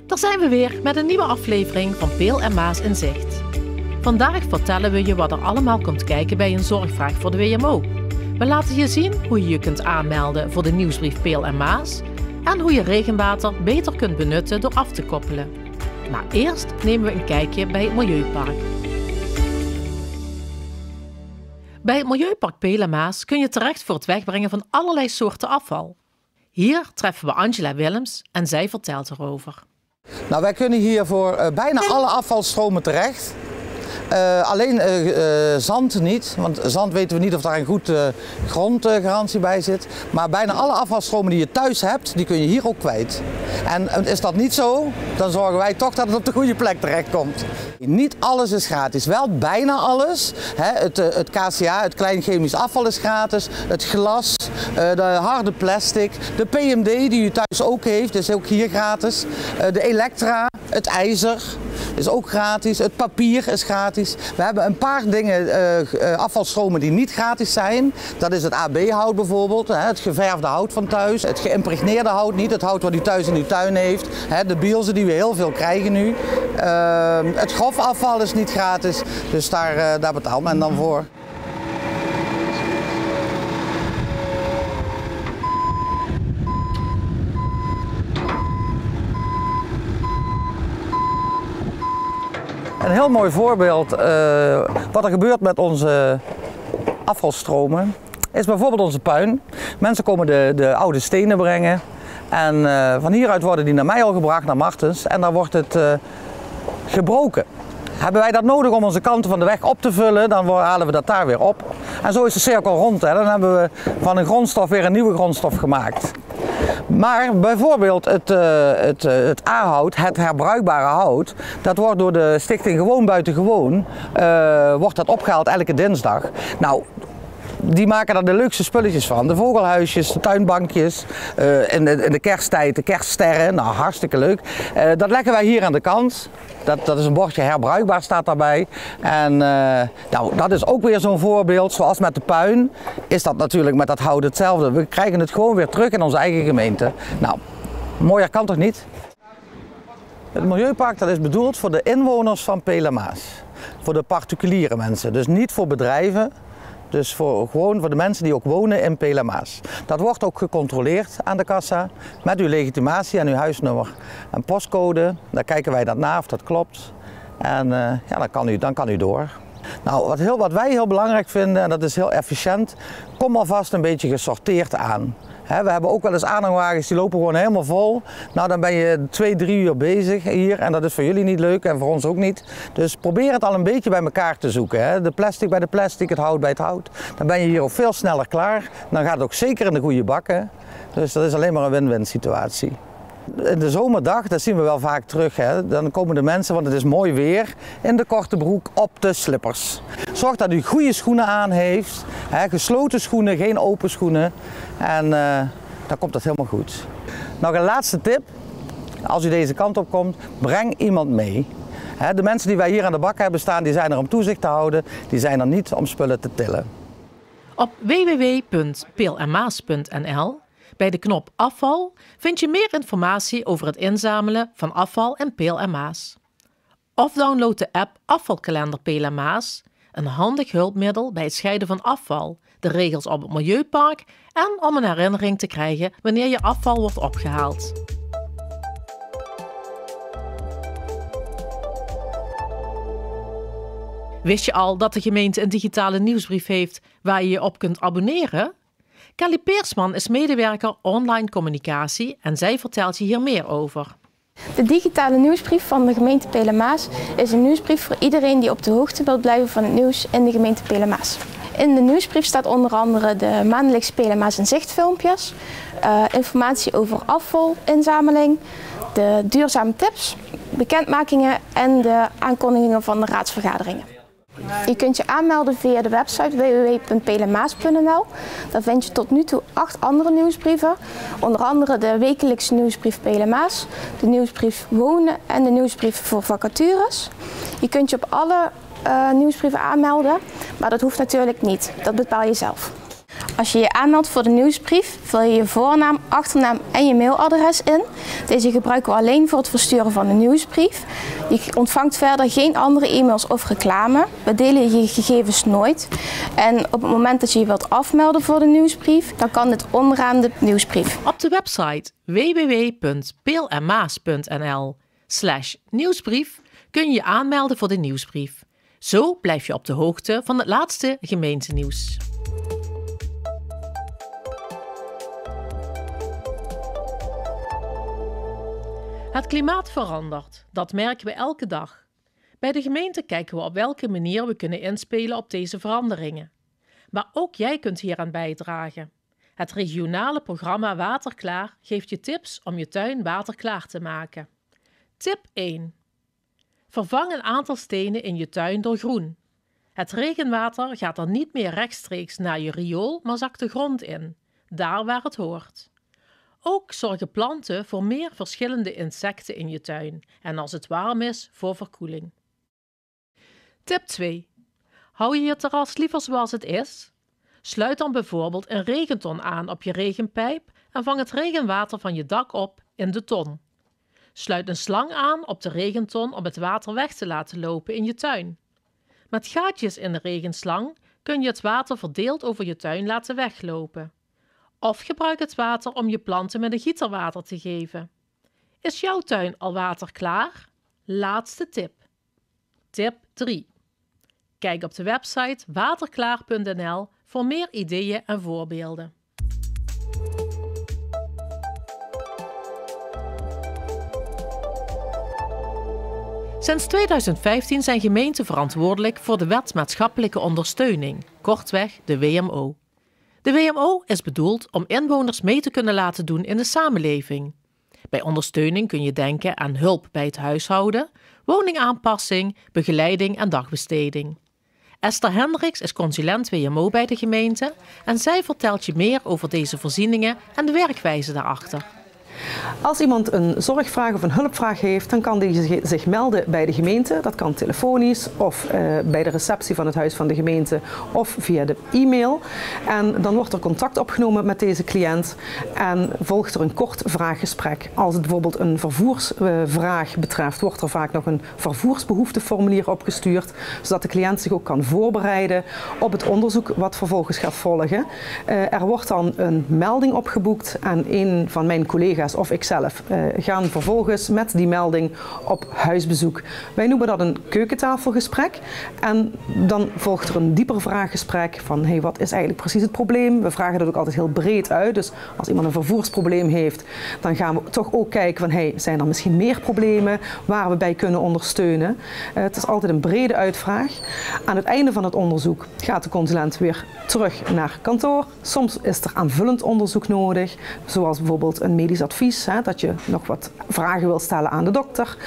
Daar zijn we weer met een nieuwe aflevering van Peel en Maas in Zicht. Vandaag vertellen we je wat er allemaal komt kijken bij een zorgvraag voor de WMO. We laten je zien hoe je je kunt aanmelden voor de nieuwsbrief Peel en Maas en hoe je regenwater beter kunt benutten door af te koppelen. Maar eerst nemen we een kijkje bij het Milieupark. Bij het Milieupark Peel en Maas kun je terecht voor het wegbrengen van allerlei soorten afval. Hier treffen we Angela Willems en zij vertelt erover. Nou, wij kunnen hier voor bijna alle afvalstromen terecht. Alleen zand niet, want zand weten we niet of daar een goed grondgarantie bij zit. Maar bijna alle afvalstromen die je thuis hebt, die kun je hier ook kwijt. En is dat niet zo, dan zorgen wij toch dat het op de goede plek terecht komt. Niet alles is gratis, wel bijna alles. Het KCA, het klein chemisch afval is gratis, het glas, de harde plastic, de PMD die u thuis ook heeft, is ook hier gratis. De elektra, het ijzer is ook gratis, het papier is gratis. We hebben een paar dingen, afvalstromen die niet gratis zijn. Dat is het AB-hout bijvoorbeeld, het geverfde hout van thuis, het geïmpregneerde hout niet, het hout wat u thuis in uw tuin heeft. De bielzen die we heel veel krijgen nu. Het grofafval is niet gratis, dus daar betaalt men dan voor. Een heel mooi voorbeeld wat er gebeurt met onze afvalstromen is bijvoorbeeld onze puin. Mensen komen de oude stenen brengen en van hieruit worden die naar mij al gebracht, naar Martens, en dan wordt het gebroken. Hebben wij dat nodig om onze kanten van de weg op te vullen, dan halen we dat daar weer op. En zo is de cirkel rond. Dan hebben we van een grondstof weer een nieuwe grondstof gemaakt. Maar bijvoorbeeld het A-hout, het herbruikbare hout, dat wordt door de stichting Gewoon Buiten Gewoon wordt dat opgehaald elke dinsdag. Nou, die maken daar de leukste spulletjes van. De vogelhuisjes, de tuinbankjes, in de kersttijd, de kerststerren, nou hartstikke leuk. Dat leggen wij hier aan de kant. Dat is een bordje herbruikbaar, staat daarbij. En nou, dat is ook weer zo'n voorbeeld. Zoals met de puin is dat natuurlijk met dat hout hetzelfde. We krijgen het gewoon weer terug in onze eigen gemeente. Nou, mooier kan toch niet? Het Milieupark dat is bedoeld voor de inwoners van Peel en Maas. Voor de particuliere mensen, dus niet voor bedrijven. Dus gewoon voor de mensen die ook wonen in Peel en Maas. Dat wordt ook gecontroleerd aan de kassa met uw legitimatie en uw huisnummer en postcode. Dan kijken wij dat na of dat klopt. En ja, dan kan u door. Nou, wat wij heel belangrijk vinden, en dat is heel efficiënt, kom alvast een beetje gesorteerd aan. We hebben ook wel eens aanhangwagens die lopen gewoon helemaal vol. Nou, dan ben je 2-3 uur bezig hier en dat is voor jullie niet leuk en voor ons ook niet. Dus probeer het al een beetje bij elkaar te zoeken. De plastic bij de plastic, het hout bij het hout. Dan ben je hier ook veel sneller klaar. Dan gaat het ook zeker in de goede bakken. Dus dat is alleen maar een win-win situatie. In de zomerdag, dat zien we wel vaak terug, dan komen de mensen, want het is mooi weer, in de korte broek op de slippers. Zorg dat u goede schoenen aan heeft, gesloten schoenen, geen open schoenen. En dan komt dat helemaal goed. Nog een laatste tip, als u deze kant op komt, breng iemand mee. De mensen die wij hier aan de bak hebben staan, die zijn er om toezicht te houden, die zijn er niet om spullen te tillen. Op www.peelenmaas.nl bij de knop afval vind je meer informatie over het inzamelen van afval in Peel en Maas. Of download de app Afvalkalender Peel en Maas, een handig hulpmiddel bij het scheiden van afval, de regels op het Milieupark en om een herinnering te krijgen wanneer je afval wordt opgehaald. Wist je al dat de gemeente een digitale nieuwsbrief heeft waar je je op kunt abonneren? Kelly Peersman is medewerker online communicatie en zij vertelt je hier meer over. De digitale nieuwsbrief van de gemeente Peel en Maas is een nieuwsbrief voor iedereen die op de hoogte wil blijven van het nieuws in de gemeente Peel en Maas. In de nieuwsbrief staat onder andere de maandelijkse Peel en Maas in Zicht filmpjes, informatie over afvalinzameling, de duurzame tips, bekendmakingen en de aankondigingen van de raadsvergaderingen. Je kunt je aanmelden via de website www.peelenmaas.nl. Daar vind je tot nu toe 8 andere nieuwsbrieven. Onder andere de wekelijkse nieuwsbrief Peel en Maas, de nieuwsbrief Wonen en de nieuwsbrief voor vacatures. Je kunt je op alle nieuwsbrieven aanmelden, maar dat hoeft natuurlijk niet. Dat bepaal je zelf. Als je je aanmeldt voor de nieuwsbrief, vul je je voornaam, achternaam en je mailadres in. Deze gebruiken we alleen voor het versturen van de nieuwsbrief. Je ontvangt verder geen andere e-mails of reclame. We delen je gegevens nooit. En op het moment dat je je wilt afmelden voor de nieuwsbrief, dan kan dit onderaan de nieuwsbrief. Op de website www.peelenmaas.nl/nieuwsbrief kun je je aanmelden voor de nieuwsbrief. Zo blijf je op de hoogte van het laatste gemeentenieuws. Het klimaat verandert, dat merken we elke dag. Bij de gemeente kijken we op welke manier we kunnen inspelen op deze veranderingen. Maar ook jij kunt hieraan bijdragen. Het regionale programma Waterklaar geeft je tips om je tuin waterklaar te maken. Tip 1. Vervang een aantal stenen in je tuin door groen. Het regenwater gaat dan niet meer rechtstreeks naar je riool, maar zakt de grond in, daar waar het hoort. Ook zorgen planten voor meer verschillende insecten in je tuin en als het warm is voor verkoeling. Tip 2. Hou je je terras liever zoals het is? Sluit dan bijvoorbeeld een regenton aan op je regenpijp en vang het regenwater van je dak op in de ton. Sluit een slang aan op de regenton om het water weg te laten lopen in je tuin. Met gaatjes in de regenslang kun je het water verdeeld over je tuin laten weglopen. Of gebruik het water om je planten met een gieter water te geven. Is jouw tuin al waterklaar? Laatste tip. Tip 3. Kijk op de website waterklaar.nl voor meer ideeën en voorbeelden. Sinds 2015 zijn gemeenten verantwoordelijk voor de Wet Maatschappelijke Ondersteuning, kortweg de WMO. De WMO is bedoeld om inwoners mee te kunnen laten doen in de samenleving. Bij ondersteuning kun je denken aan hulp bij het huishouden, woningaanpassing, begeleiding en dagbesteding. Esther Hendricks is consulent WMO bij de gemeente en zij vertelt je meer over deze voorzieningen en de werkwijze daarachter. Als iemand een zorgvraag of een hulpvraag heeft, dan kan die zich melden bij de gemeente. Dat kan telefonisch of bij de receptie van het huis van de gemeente of via de e-mail. En dan wordt er contact opgenomen met deze cliënt en volgt er een kort vraaggesprek. Als het bijvoorbeeld een vervoersvraag betreft, wordt er vaak nog een vervoersbehoefteformulier opgestuurd, zodat de cliënt zich ook kan voorbereiden op het onderzoek wat vervolgens gaat volgen. Er wordt dan een melding opgeboekt en een van mijn collega's of ikzelf gaan vervolgens met die melding op huisbezoek. Wij noemen dat een keukentafelgesprek en dan volgt er een dieper vraaggesprek van hey, wat is eigenlijk precies het probleem? We vragen dat ook altijd heel breed uit, dus als iemand een vervoersprobleem heeft, dan gaan we toch ook kijken van hey, zijn er misschien meer problemen waar we bij kunnen ondersteunen? Het is altijd een brede uitvraag. Aan het einde van het onderzoek gaat de consulent weer terug naar kantoor. Soms is er aanvullend onderzoek nodig, zoals bijvoorbeeld een medisch advies, dat je nog wat vragen wil stellen aan de dokter.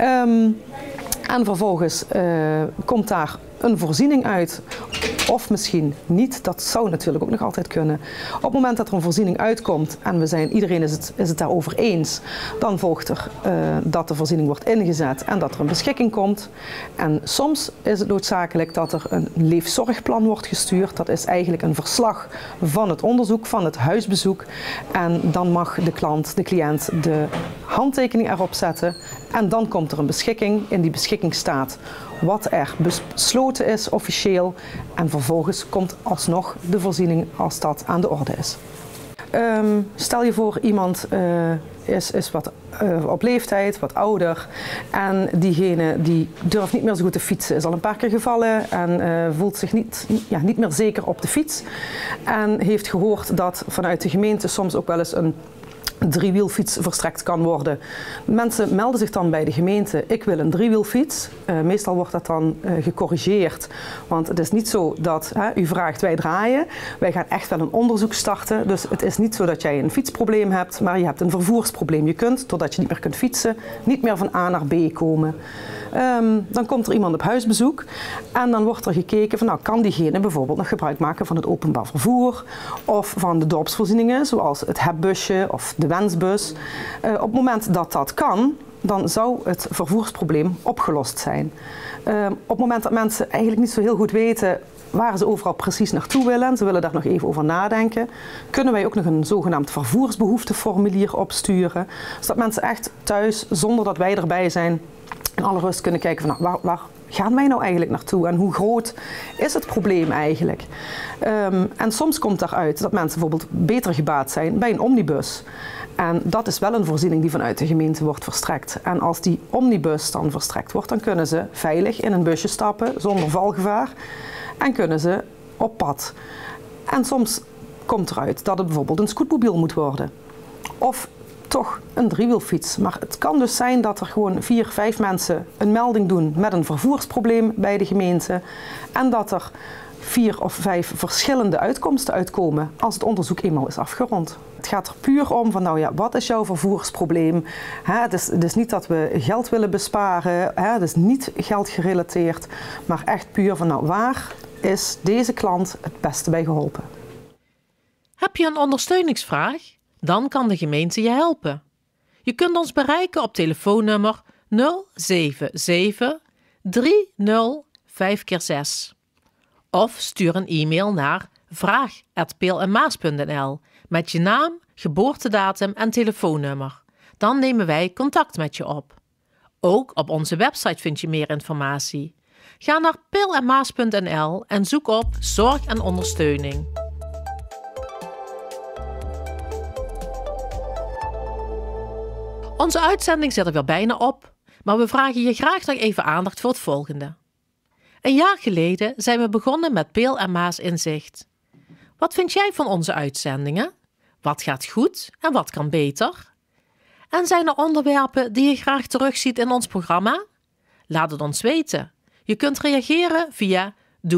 En vervolgens komt daar een voorziening uit, of misschien niet, dat zou natuurlijk ook nog altijd kunnen. Op het moment dat er een voorziening uitkomt en iedereen is het daarover eens, dan volgt er dat de voorziening wordt ingezet en dat er een beschikking komt. En soms is het noodzakelijk dat er een leefzorgplan wordt gestuurd. Dat is eigenlijk een verslag van het onderzoek, van het huisbezoek. En dan mag de cliënt de handtekening erop zetten en dan komt er een beschikking. In die beschikking staat wat er besloten is officieel en vervolgens komt alsnog de voorziening als dat aan de orde is. Stel je voor iemand is wat op leeftijd, wat ouder en diegene die durft niet meer zo goed te fietsen, is al een paar keer gevallen en voelt zich niet meer zeker op de fiets en heeft gehoord dat vanuit de gemeente soms ook wel eens een driewielfiets verstrekt kan worden. Mensen melden zich dan bij de gemeente, ik wil een driewielfiets. Meestal wordt dat dan gecorrigeerd, want het is niet zo dat u vraagt wij draaien. Wij gaan echt wel een onderzoek starten, dus het is niet zo dat jij een fietsprobleem hebt, maar je hebt een vervoersprobleem. Je kunt, doordat je niet meer kunt fietsen, niet meer van A naar B komen. Dan komt er iemand op huisbezoek en dan wordt er gekeken van nou, kan diegene bijvoorbeeld nog gebruik maken van het openbaar vervoer of van de dorpsvoorzieningen zoals het hebbusje of de wensbus. Op het moment dat dat kan, dan zou het vervoersprobleem opgelost zijn. Op het moment dat mensen eigenlijk niet zo heel goed weten waar ze overal precies naartoe willen en ze willen daar nog even over nadenken, kunnen wij ook nog een zogenaamd vervoersbehoefteformulier opsturen. Zodat mensen echt thuis, zonder dat wij erbij zijn, in alle rust kunnen kijken van waar gaan wij nou eigenlijk naartoe en hoe groot is het probleem eigenlijk. En soms komt daaruit dat mensen bijvoorbeeld beter gebaat zijn bij een omnibus. En dat is wel een voorziening die vanuit de gemeente wordt verstrekt. En als die omnibus dan verstrekt wordt, dan kunnen ze veilig in een busje stappen zonder valgevaar en kunnen ze op pad. En soms komt eruit dat het bijvoorbeeld een scootmobiel moet worden. Of toch een driewielfiets. Maar het kan dus zijn dat er gewoon 4, 5 mensen een melding doen met een vervoersprobleem bij de gemeente. En dat er 4 of 5 verschillende uitkomsten uitkomen als het onderzoek eenmaal is afgerond. Het gaat er puur om van wat is jouw vervoersprobleem? Het is niet dat we geld willen besparen, het is niet geldgerelateerd, maar echt puur van waar is deze klant het beste bij geholpen. Heb je een ondersteuningsvraag? Dan kan de gemeente je helpen. Je kunt ons bereiken op telefoonnummer 077 30 5x6. Of stuur een e-mail naar vraag@peelenmaas.nl met je naam, geboortedatum en telefoonnummer. Dan nemen wij contact met je op. Ook op onze website vind je meer informatie. Ga naar peelenmaas.nl en zoek op zorg en ondersteuning. Onze uitzending zit er weer bijna op, maar we vragen je graag nog even aandacht voor het volgende. Een jaar geleden zijn we begonnen met Peel en Maas in Zicht. Wat vind jij van onze uitzendingen? Wat gaat goed en wat kan beter? En zijn er onderwerpen die je graag terugziet in ons programma? Laat het ons weten. Je kunt reageren via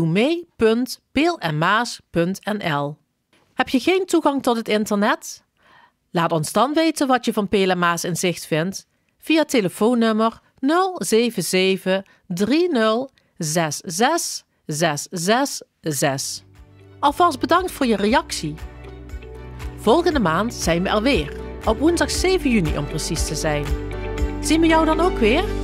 doemee.peelenmaas.nl. Heb je geen toegang tot het internet? Laat ons dan weten wat je van Peel en Maas in Zicht vindt via telefoonnummer 077 30 66 666. Alvast bedankt voor je reactie. Volgende maand zijn we er weer, op woensdag 7 juni om precies te zijn. Zien we jou dan ook weer?